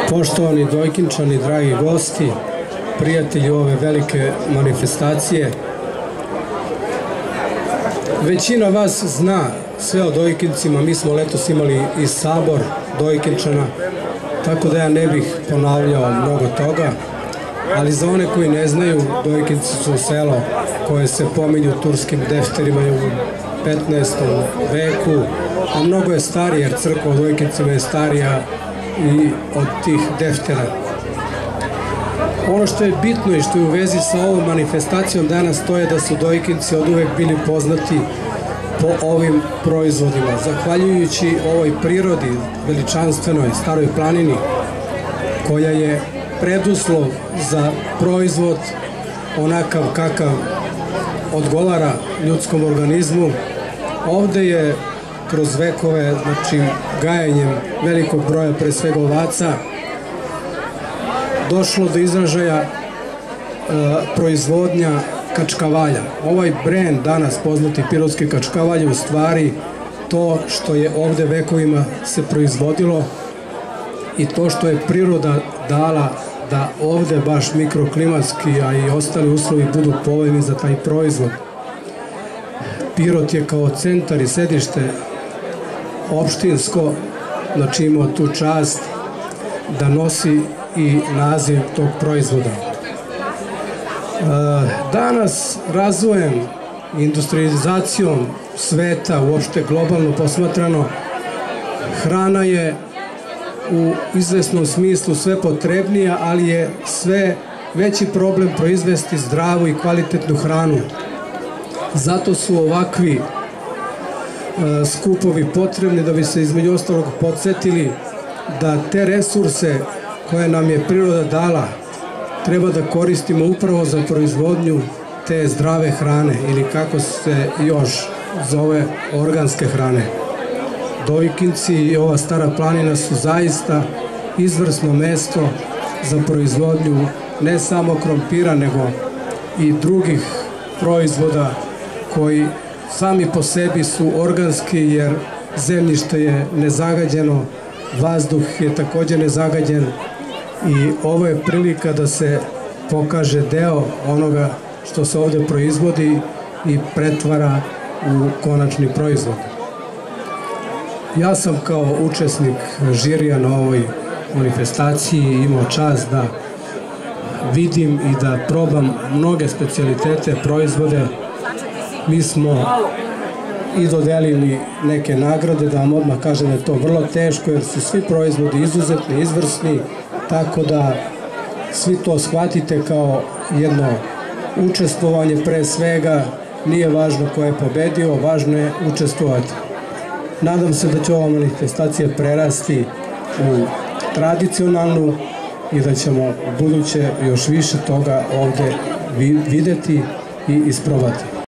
Poštovani Dojkinčani, dragi gosti, prijatelji ove velike manifestacije, većina vas zna sve o Dojkincima. Mi smo letos imali i sabor Dojkinčana, tako da ja ne bih ponavljao mnogo toga, ali za one koji ne znaju, Dojkinci su selo koje se pominju u turskim defterima u 15. veku, a mnogo je starije, jer crkva u Dojkincima je starija i od tih deftera. Ono što je bitno i što je u vezi sa ovom manifestacijom danas, to je da su Dojkinci od uvek bili poznati po ovim proizvodima. Zahvaljujući ovoj prirodi, veličanstvenoj Staroj planini, koja je preduslov za proizvod onakav kakav odgovara ljudskom organizmu, ovde je kroz vekove, znači gajenjem velikog broja, pre svega ovaca, došlo do izražaja proizvodnja kačkavalja. Ovaj brend danas poznati pirotski kačkavalj, u stvari to što je ovde vekovima se proizvodilo i to što je priroda dala da ovde baš mikroklimatski, a i ostali uslovi budu povoljni za taj proizvod. Pirot je kao centar i sedište opštinsko, znači imao tu čast da nosi i naziv tog proizvoda. Danas razvojem i industrializacijom sveta, uopšte globalno posmatrano, hrana je u izvesnom smislu sve potrebnija, ali je sve veći problem proizvesti zdravu i kvalitetnu hranu. Zato su ovakvi skupovi potrebni, da bi se između ostalog podsjetili da te resurse koje nam je priroda dala treba da koristimo upravo za proizvodnju te zdrave hrane, ili kako se još zove, organske hrane. Dojkinci i ova Stara planina su zaista izvrsno mesto za proizvodnju ne samo krompira, nego i drugih proizvoda koji sami po sebi su organski, jer zemljište je nezagađeno, vazduh je također nezagađen i ovo je prilika da se pokaže deo onoga što se ovde proizvodi i pretvara u konačni proizvod. Ja sam kao učesnik žirija na ovoj manifestaciji imao čast da vidim i da probam mnoge specijalitete, proizvode. Mi smo i dodelili neke nagrade, da vam odmah kažem da je to vrlo teško, jer su svi proizvodi izuzetni, izvrsni, tako da svi to shvatite kao jedno učestvovanje. Pre svega nije važno ko je pobedio, važno je učestvovati. Nadam se da će ova manifestacija prerasti u tradicionalnu i da ćemo u buduće još više toga ovde videti i isprobati.